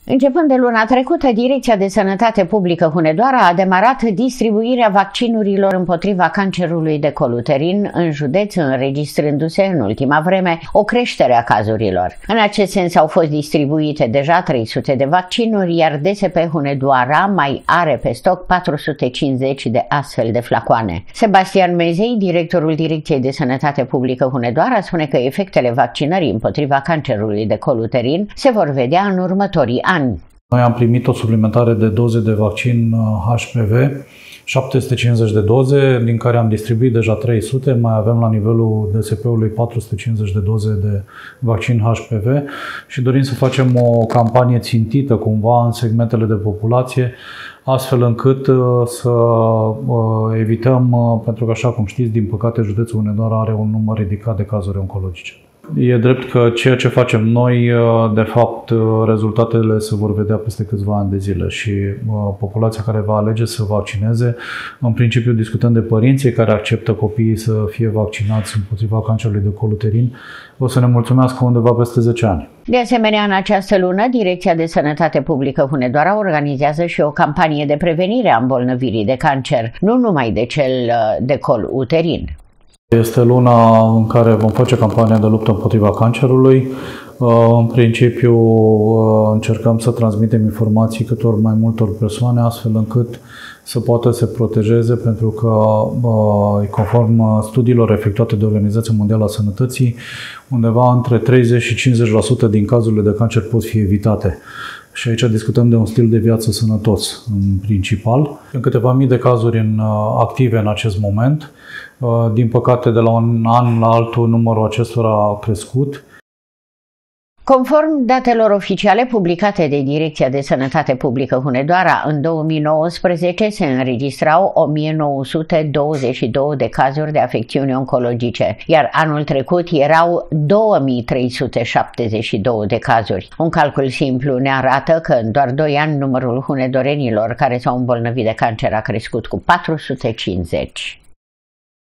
Începând de luna trecută, Direcția de Sănătate Publică Hunedoara a demarat distribuirea vaccinurilor împotriva cancerului de col uterin în județ, înregistrându-se în ultima vreme o creștere a cazurilor. În acest sens au fost distribuite deja 300 de vaccinuri, iar DSP Hunedoara mai are pe stoc 450 de astfel de flacoane. Sebastian Mezei, directorul Direcției de Sănătate Publică Hunedoara, spune că efectele vaccinării împotriva cancerului de col uterin se vor vedea în următorii ani. Noi am primit o suplimentare de doze de vaccin HPV, 750 de doze, din care am distribuit deja 300, mai avem la nivelul DSP-ului 450 de doze de vaccin HPV și dorim să facem o campanie țintită cumva în segmentele de populație, astfel încât să evităm, pentru că așa cum știți, din păcate județul Hunedoara are un număr ridicat de cazuri oncologice. E drept că ceea ce facem noi, de fapt, rezultatele se vor vedea peste câțiva ani de zile și populația care va alege să vaccineze, în principiu discutând de părinții care acceptă copiii să fie vaccinați împotriva cancerului de col uterin, o să ne mulțumească undeva peste 10 ani. De asemenea, în această lună, Direcția de Sănătate Publică Hunedoara organizează și o campanie de prevenire a îmbolnăvirii de cancer, nu numai de cel de col uterin. Este luna în care vom face campania de luptă împotriva cancerului. În principiu încercăm să transmitem informații câtor mai multor persoane, astfel încât să poată se protejeze, pentru că, conform studiilor efectuate de Organizația Mondială a Sănătății, undeva între 30 și 50% din cazurile de cancer pot fi evitate. Și aici discutăm de un stil de viață sănătos, în principal. În câteva mii de cazuri active în acest moment. Din păcate, de la un an la altul, numărul acestora a crescut. Conform datelor oficiale publicate de Direcția de Sănătate Publică Hunedoara, în 2019 se înregistrau 1922 de cazuri de afecțiuni oncologice, iar anul trecut erau 2372 de cazuri. Un calcul simplu ne arată că în doar 2 ani numărul hunedorenilor care s-au îmbolnăvit de cancer a crescut cu 450.